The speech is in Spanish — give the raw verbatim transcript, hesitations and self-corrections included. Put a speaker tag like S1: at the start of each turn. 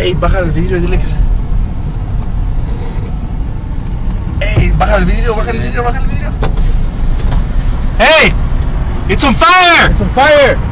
S1: Ey, baja el vidrio y dile que se... Ey, baja el vidrio, baja el vidrio, baja el vidrio. Hey! It's on fire!
S2: It's on fire!